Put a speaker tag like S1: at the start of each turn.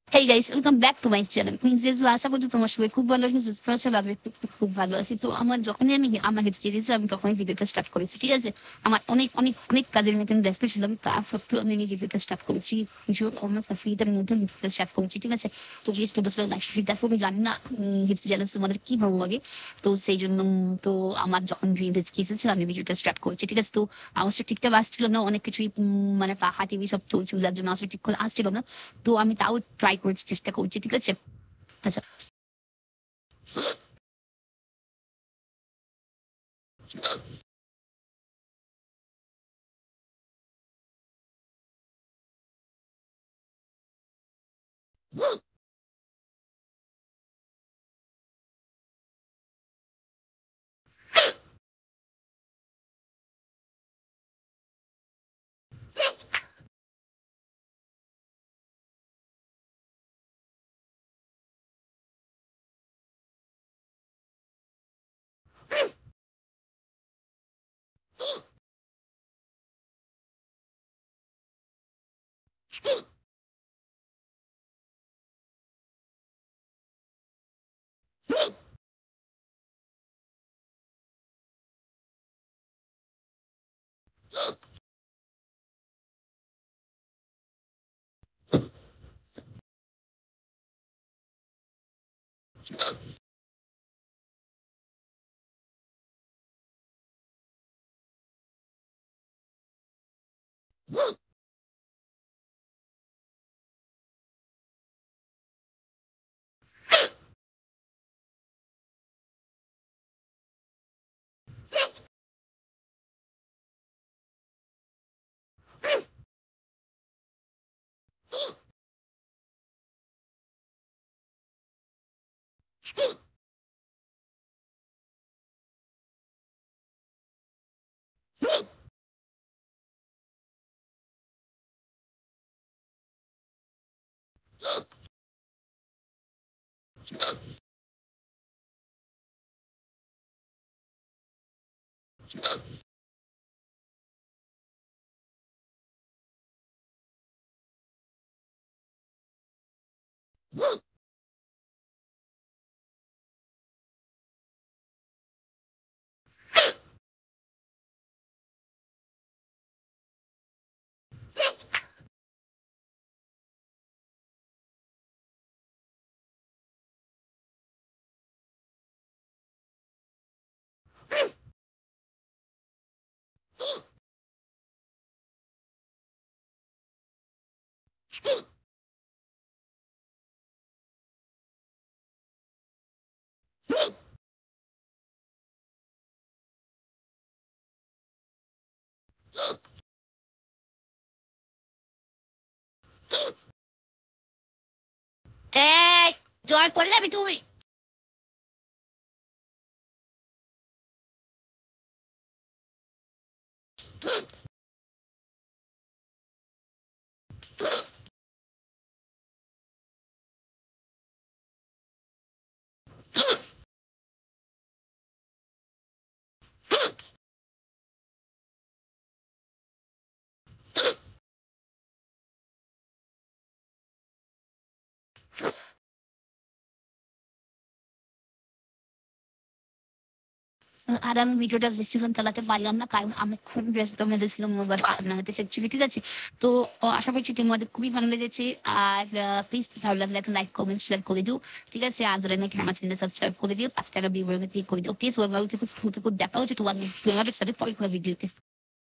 S1: Hey guys, welcome back to my channel. Princess আশা করছি তোমার সবাই খুব ভালো আছো, সুস্থ আছো, আমি খুব ভালো আছি। তো আমার যখনই আমার হেঁটে চেয়েছি আমি তখনই ভিডিওটা স্টার্ট করেছি, ঠিক আছে। আমার অনেক অনেক অনেক কাজের মধ্যে আমি ব্যস্ত ছিলাম, তা সত্ত্বেও আমি ভিডিওটা স্টার্ট করেছি। কিছু অন্য ফ্রিটার মধ্যে ভিডিওটা স্টার্ট করেছি, ঠিক আছে। তো প্লিজ তোমরা সবাই লাইক দেখো, আমি জানি না হেঁটে চ্যানেল তোমাদের কি ভালো লাগে। তো সেই জন্য তো আমার যখন ভিডিও এসেছে আমি ভিডিওটা স্টার্ট করছি, ঠিক আছে। তো অবশ্যই ঠিকঠাক আসছিল না, অনেক কিছুই মানে পাখা টিভি সব চলছিল, যার জন্য আসলে ঠিক করে আসছিল না। তো আমি তাও ট্রাই করেছি, চেষ্টা করছি, ঠিক আছে। আচ্ছা, এই জয় করে যাবি তুমি? আর আমি ভিডিওটা বেশিক্ষণ চালাতে পারলাম না, কারণ আমি খুব ব্যস্ত মেরেছিলাম মোবাইল নামাতে ফেলছিলি, ঠিক আছে। তো আশা করছি তোমাদের খুবই ভালো লেগেছে। আর প্লিজ ভালো লাগলে একটা লাইক কমেন্ট শেয়ার করে দিও, ঠিক আছে। আর যারা নাকি আমার চ্যানেল সাবস্ক্রাইব করে দিও, 5 টাকা বিল ক্লিক করে দিও প্লিজ। ওভাবে থেকে দেখা হচ্ছে তোমাদের সাথে পরে ভিডিওতে।